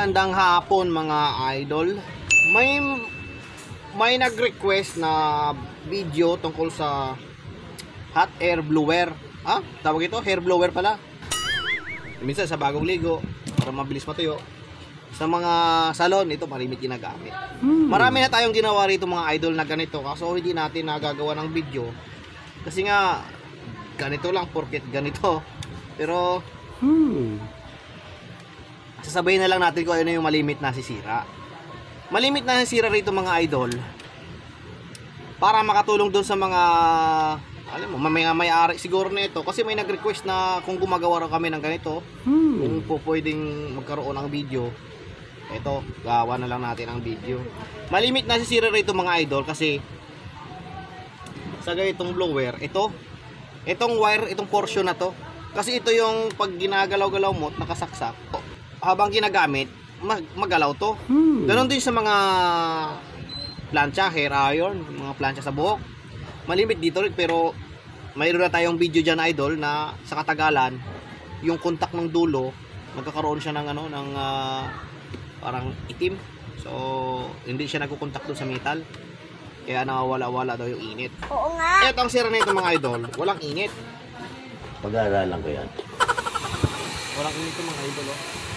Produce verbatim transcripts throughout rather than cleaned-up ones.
Magandang hapon mga idol. May may nag-request na video tungkol sa hot air blower. Ah, tawag ito, hair blower pala. Minsan sa bagong ligo para mabilis matuyo. Sa mga salon, ito marimit ginagamit. Hmm. Marami na tayong ginawa rito mga idol na ganito, kaso hindi natin nagagawa ng video. Kasi nga ganito lang, porket ganito. Pero hmm. sasabihin na lang natin kung ano yung malimit na sisira. Malimit na sisira rito mga idol para makatulong doon sa mga alam mo, may may-ari siguro nito kasi may nag-request na kung gumagawa raw kami ng ganito, hmm. kung po pwedeng magkaroon ng video. Ito, gawa na lang natin ang video. Malimit na sisira rito mga idol kasi sa ganitong blower, ito itong wire, itong portion na to. Kasi ito yung pag ginagalaw-galaw mo, nakasaksak. Habang ginagamit, mag magalaw to. Hmm. Ganon din sa mga plancha, hair iron, mga plancha sa buhok. Malimit dito rin, pero mayroon na tayong video dyan idol na sa katagalan, yung kontak ng dulo, magkakaroon siya ng ano, ng uh, parang itim. So, hindi siya nagkukontak doon sa metal. Kaya nawawala-wala daw yung init. Oo nga. Ito ang sira nito mga idol, walang init. Pag-aaralan ko yan. Walang init ito mga idol, oh.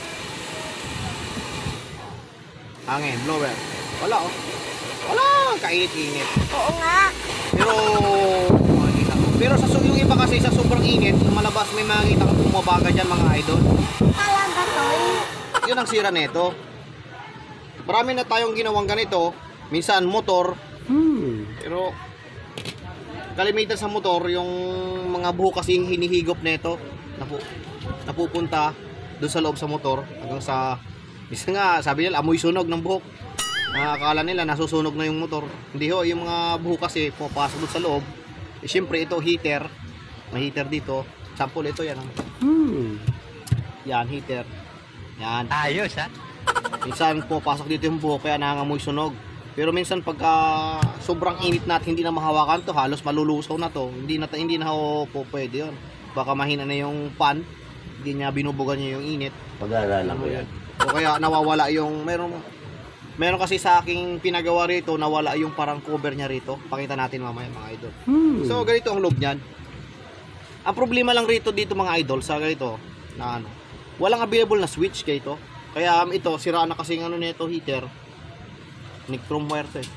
Hangin, blower. Wala, oh. Wala, kainit-init. Oo nga. Pero, makikita ko. Pero sa yung iba kasi sa sobrang init, malabas may makikita kong bumabaga dyan mga idol. Talaga to. Yun ang sira nito. Marami na tayong ginawang ganito. Minsan motor. Hmm. Pero, kalimitan sa motor, yung mga buhok kasi hinihigop nito, napu napupunta doon sa loob sa motor hanggang sa isa nga, sabi nila, amoy sunog ng buhok. Nakakala nila, nasusunog na yung motor. Hindi ho, yung mga buhok kasi pumapasok doon sa loob. Eh, siyempre, ito heater. May heater dito. Sample ito, yan. Hmm. Yan, heater. Yan. Ayos, ha? Minsan, pumapasok dito yung buhok, kaya nangangamoy sunog. Pero minsan, pagka sobrang init na at hindi na mahawakan to, halos malulusaw na to. Hindi na, hindi na ho po pwede yun. Baka mahina na yung pan. Hindi niya binubugan niya yung init. Pag-aaralan ko yan. O kaya nawawala yung meron meron kasi sa aking pinagawa rito, nawala yung parang cover niya rito. Pakita natin mamaya mga idol. Hmm. So ganito ang loob niyan. Ang problema lang rito dito mga idol sa ganito na ano, walang available na switch kaya Kaya um, ito sira na kasi ng ano nito heater. Nichrome wire to eh.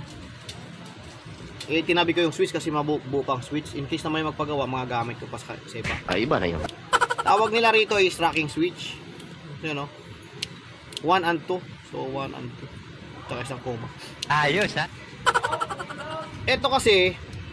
Eh tinabi ko yung switch kasi mabubuo pang switch in case na may magpagawa mga gamit ko pa sa iba. Ay, iba na yun. Tawag nila rito is tracking switch. You know. one and two. So one and two. Tsaka isang koma. Ayos, ha? Ito kasi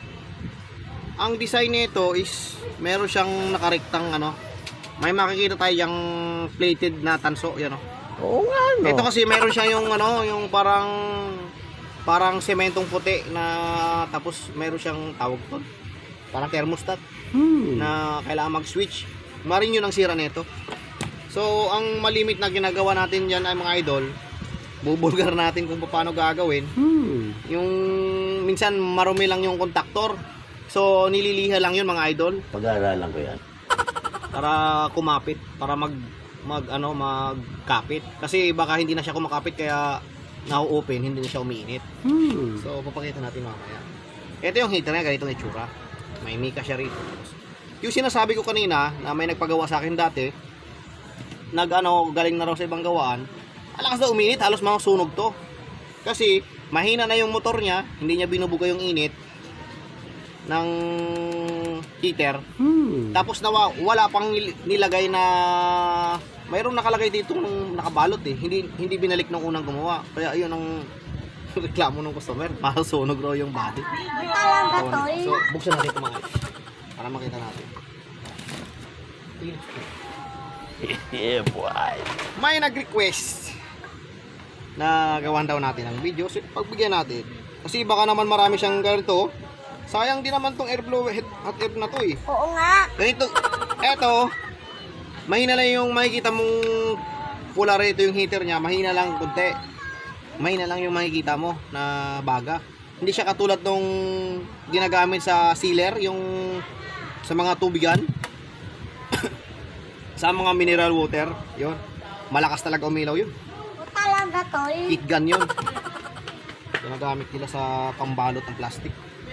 ang design nito is meron siyang nakarektang ano. May makikita tayong plated na tanso, yan oh. Oo nga, no. Ito kasi meron siya yung ano, yung parang parang sementong puti na tapos meron siyang tawag to. Parang thermostat hmm. na kailangan mag-switch. Marin yun ang sira nito. So, ang malimit na ginagawa natin dyan ay mga idol, bubulgar natin kung paano gagawin. Hmm. Yung minsan marumi lang yung kontaktor. So, nililiha lang yun mga idol. Pag-aaralan ko yan. Para kumapit, para mag mag ano, magkapit. Kasi baka hindi na siya kumakapit kaya na-open, hindi na siya umiinit. Hmm. So, papakita natin mamaya. Ito yung heater niya, ganitong itsura. May mika siya rito. Yung sinasabi ko kanina na may nagpagawa sa akin dati, nag ano, galing na raw sa ibang gawaan, alakas na uminit, halos mga sunog to. Kasi mahina na yung motor niya, hindi niya binubuga yung init ng heater. Hmm. Tapos nawa, wala pang nilagay na mayroong nakalagay dito nung nakabalot eh. Hindi hindi binalik ng unang gumawa. Kaya ayun ang reklamo ng customer, para sunog raw yung body. Talaga to. So, buksan natin ito mga para makita natin. Yeah, boy. May nag-request na gawan daw natin ang video. So, pagbigyan natin. Kasi baka naman marami siyang ganito. Sayang din naman tong air blower hot air na to eh. Oo nga. Ganito. Eto. Mahina lang yung makikita mong pula rito yung heater niya. Mahina lang kunti. Mahina lang yung makikita mo na baga. Hindi siya katulad nung ginagamit sa sealer, yung sa mga tubigan. Sa mga mineral water, yun. Malakas talaga umilaw yun. talaga, tol. Heat gun yun. Ginagamit nila sa pambalot ng plastic.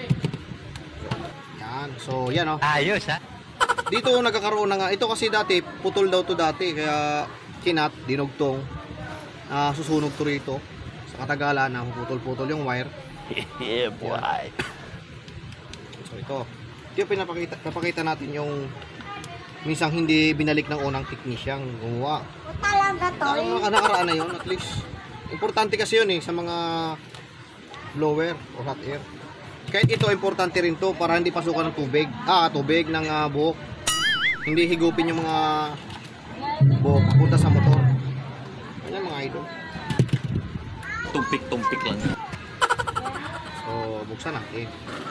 Yan. So, yan o. Ayos ha? Dito nagkakaroon na nga. Ito kasi dati, putol daw to dati. Kaya kinat, dinugtong. Uh, susunog to rito. Sa katagalan na putol-putol yung wire. Yeah, boy. So, ito. Ito pinapakita, pinapakita natin yung minsang hindi binalik ng unang technician gumawa. Talaga, tol. Ang nakaraan na yun, at least. Importante kasi yun eh, sa mga blower o hot air. Kahit ito, importante rin to para hindi pasukan ng tubig. Ah, tubig ng uh, buhok. Hindi higupin yung mga buhok punta sa motor. Ayan mga idol. Tumpik-tumpik lang. So, buksan natin.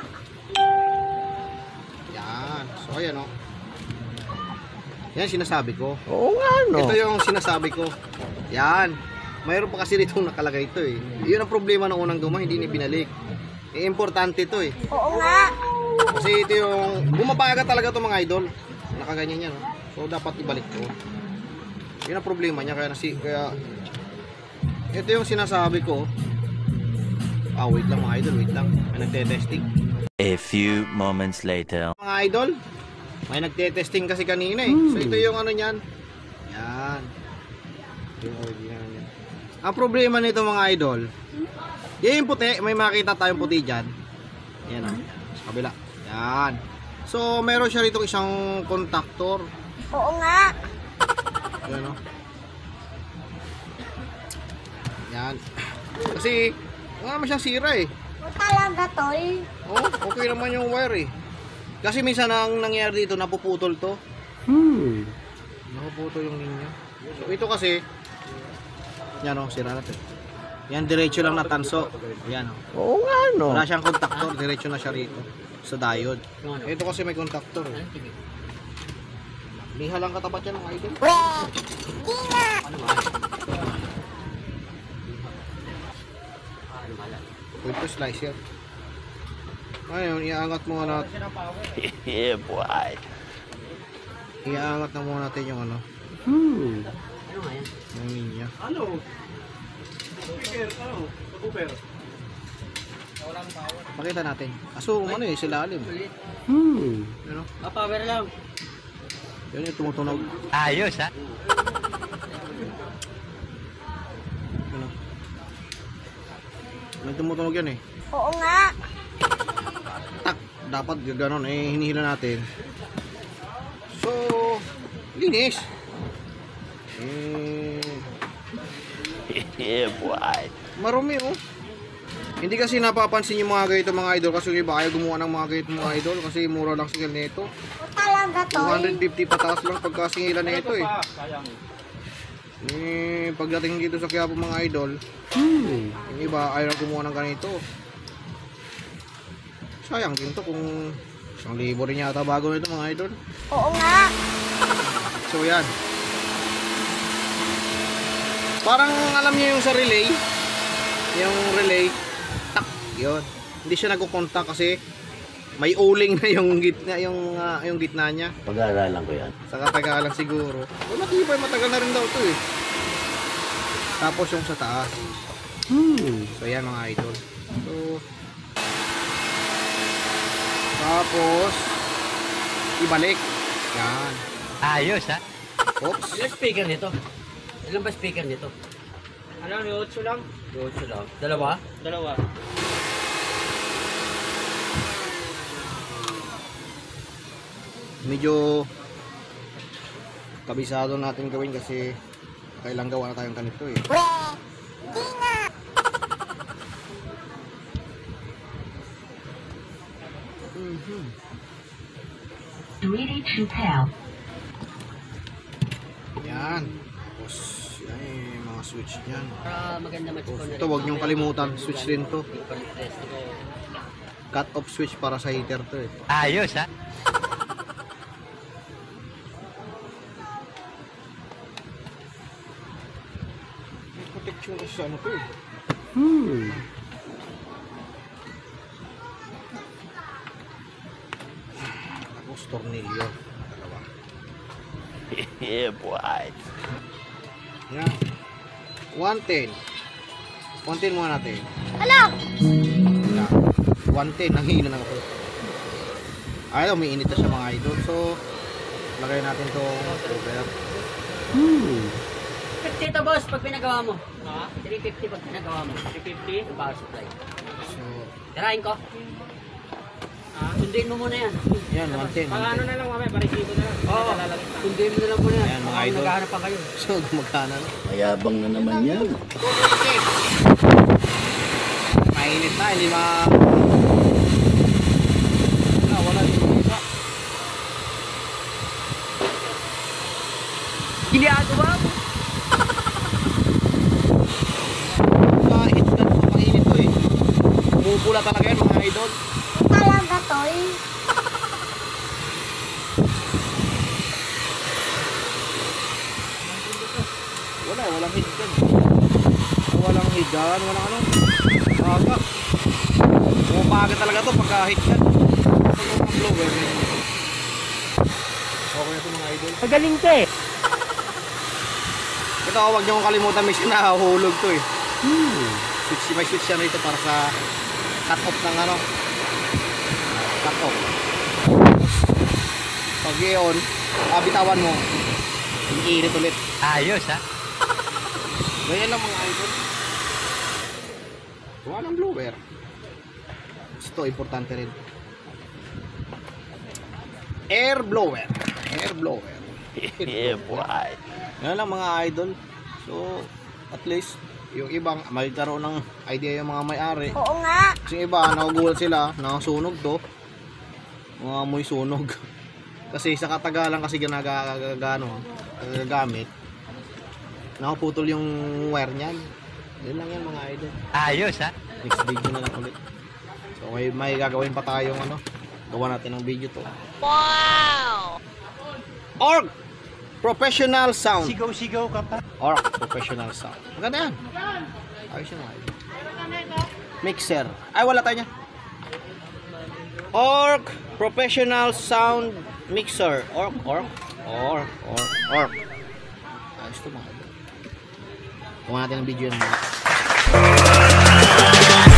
Yan. So, ayan o. Yan sinasabi ko. Oo nga no. Ito yung sinasabi ko. Yan. Mayroon pa kasi dito nakalagay ito eh. Yun ang problema ng unang guma, hindi ni binalik. Eh, importante ito eh. Oo nga. Kasi ito yung, bumabaga talaga ito mga idol. Nakaganyan yan. Oh. So, dapat ibalik ko. Yun ang problema niya. Kaya, nasi, kaya ito yung sinasabi ko. Ah, wait lang mga idol. Wait lang. May nagte-testing. A few moments later. Mga idol, may nagte-testing kasi kanina eh. So, ito yung ano niyan. Yan. Ito yung original niyan. Ang problema nito mga idol, yung puti, may makita tayong puti dyan. Yan o. Sa kabila. Yan. So, meron siya rito isang contactor. Oo nga. Yan o. Yan. Kasi, wala naman siyang sira eh. Talaga, tol. Oh, okay naman yung wire eh. Kasi minsan ang nangyari dito, napuputol to. Hmm. Napuputol yung linya. So, ito kasi, yan o, sira natin. Yan, diretso lang na tanso. Yan o. Oo nga no. Wala siyang contactor, diretso na siya rito sa diode. Ito kasi may contactor eh. Liha lang katapat yan ng idol. Di nga. Ito slicer. Ayun, iaangat muna natin. Yeah, boy. Iaangat na muna natin yung ano. Hmm. Yung linya. Ano? Speaker, ano? Uber. Pakita natin. Aso, ano eh, silalim. Hmm. Ano? Ah, power lang. Yun yung tumutunog. Ayos ha? Ano? May tumutunog yan eh. Oo nga. Tak, dapat gano'n eh, hinihila natin. So, linis. Eh, Yeah, boy. marumi oh. Hindi kasi napapansin yung mga ganito mga idol kasi yung iba kaya gumawa ng mga ganito mga idol kasi mura lang sila nito. Talaga, two tol. hundred fifty pataas lang pagkasingilan na ito eh. Sayang. Eh, pagdating dito sa Quiapo mga idol, Hmm. yung iba ayaw gumawa ng ganito. Sayang din to kung isang libo rin yata bago nito mga idol. Oo nga. So yan. Parang alam niyo yung sa relay, yung relay, tak, yun. Hindi siya nagko-contact kasi may uling na yung gitna, yung uh, yung gitna niya. Pag-aaralan ko yan. Sa katagalan siguro. O matibay, matagal na rin daw 'to eh. Tapos yung sa taas. Hmm. So yan mga idol. So tapos ibalik. Yan. Ayos ha? Oops. Ilan speaker nito? Ilan ba speaker nito? Ano, may otso lang? Dose lang. Dalawa? Dalawa. Medyo kabisado natin gawin kasi kailang gawa na tayong ganito eh. Di nga. Mhm. Ready to tell. Yan. Tapos yan eh, mga switch yan. Para maganda match ko na Ito wag niyong kalimutan, switch rin to. Test ko. Cut off switch para sa heater to eh. Ayos ha? May protection kasi sa ano to eh. Hmm. Tapos tornilyo. Dalawa. Yeah, boy. Yan. one ten. Kontin muna natin. Hello. Yan. one ten, nanghihina na ako. Ay, umiinit na siya mga idol. So, lagay natin itong cover. Hmm. fifty to boss pag pinagawa mo. Ha? three fifty pag pinagawa mo. three fifty? Yung power supply. So, Tirahin ko. Ah, Sunduin mo muna yan. yan, one ten. pang ano na lang mamaya, parisibo na lang. Oo. Lalagay na. Sunduin mo na lang muna yan. Ayan, mga Baka idol. Naghahanap pa kayo. So, gumagana na. Mayabang na naman yan. Mainit na, hindi ma... Wala, wala dito isa. Ginagawa mo. Kahit na ito, mainit to eh. Bumubula talaga yan mga idol. Talaga to eh. Wala, walang higdan. Walang higdan, walang ano. Aga. Umaga talaga to pagka higdan. Pag mga blower. Okay na ito mga idol. Magaling ka eh. Ito, huwag niyo kong kalimutan, may sinahulog to eh. Hmm. Switch, may switch yan rito para sa cut off ng ano. Cut off. Pag yun, ah, bitawan mo. Iinit ulit. Ayos ha. Ganyan lang mga idol. Gawa ng blower. Ito, importante rin. Air blower. Air blower. Yeah, boy. Yan lang mga idol. So, at least, yung ibang magkaroon ng idea yung mga may-ari. Oo nga. Kasi yung iba, nakugulat sila, nakasunog to. Mga amoy sunog. Kasi sa katagalan kasi ginagagano, gagamit. Nakaputol yung wire niyan. Yun lang yan mga idol. Ayos ha. Next video na lang ulit. So may, may gagawin pa tayong ano. Gawa natin ng video to. Wow. Org! Professional sound. Sigaw-sigaw ka pa. Org! Professional sound. Maganda yan. Ayos yun mga idol. Mixer. Ay wala tayo niya. Org! Professional sound mixer. Org! Org! Org! Org! Org! Ayos to mga idol. Gawa natin ng video yan mga idol.